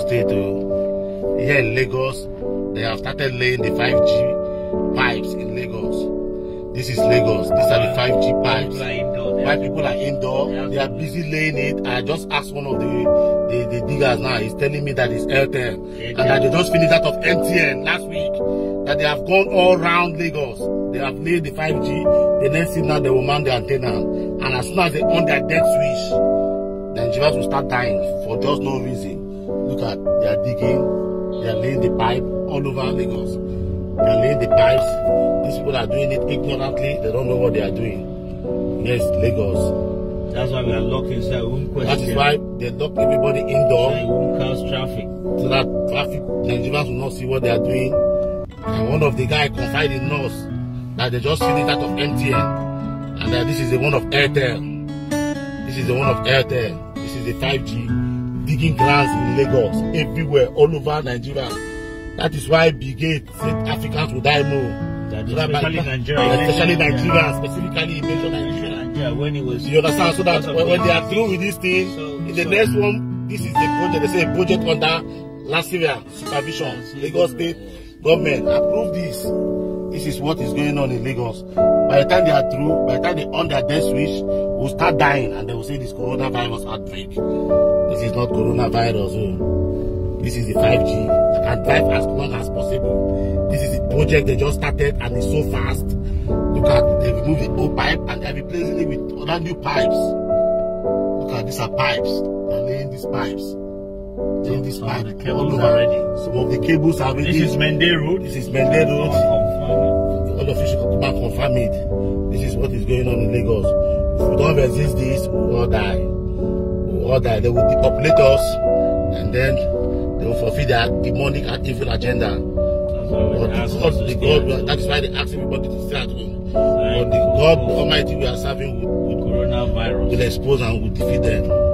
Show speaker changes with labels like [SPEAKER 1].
[SPEAKER 1] Lagos State. Here in Lagos, they have started laying the 5G pipes in Lagos. This is Lagos. These are the 5G pipes. Why people are indoor? They are busy laying it. I just asked one of the diggers now. He's telling me that it's Airtel, and that they just finished out of MTN last week. That they have gone all around Lagos. They have laid the 5G. The next thing now they will mount the antenna, and as soon as they on their dead switch, the Nigerians will start dying for just no reason. Look at, they are digging. They are laying the pipe all over Lagos. They are laying the pipes. These people are doing it ignorantly. They don't know what they are doing. Yes, Lagos.
[SPEAKER 2] That's why we are locked inside.
[SPEAKER 1] That is why they lock everybody indoor.
[SPEAKER 2] So it won't cause traffic.
[SPEAKER 1] So that traffic, Nigerians will not see what they are doing. And one of the guys confided in us that they just finished out of MTN. And that this is the one of Airtel. This is the one of Airtel. This is the 5G. Digging grounds in Lagos. Everywhere, all over Nigeria. That is why Brigade said Africans will die more.
[SPEAKER 2] Especially Nigeria.
[SPEAKER 1] Especially Nigeria, specifically in major Nigeria.
[SPEAKER 2] When it was,
[SPEAKER 1] you understand? So that when they are through with this thing, in the next one, this is the project. They say a project under Lassyria supervision. Lagos State government approve this. This is what is going on in Lagos. By the time they are through, by the time they on their death switch, we'll start dying, and they will say this coronavirus outbreak. This is not coronavirus. This is the 5G. They can drive as long as possible. This is the project they just started, and it's so fast. Look at, they remove the old pipe and they're replacing it with other new pipes. Look at, these are pipes. They're laying these pipes. Laying these pipes.
[SPEAKER 2] The cables are ready.
[SPEAKER 1] Some of the cables are ready.
[SPEAKER 2] This is Mende Road.
[SPEAKER 1] This is Mende Road. All of you should come and confirm it. This is what is going on in Lagos. If we don't resist this, we will all die. We will all die. They will depopulate us, and then they will fulfill their demonic and evil agenda. That is why they ask everybody to stay at home. But the God Almighty we are serving with
[SPEAKER 2] coronavirus
[SPEAKER 1] will expose and will defeat them.